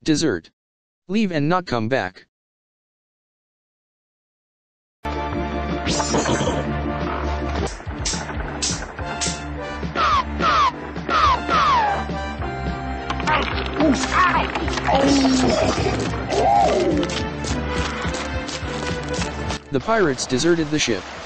Desert. Leave and not come back. The pirates deserted the ship.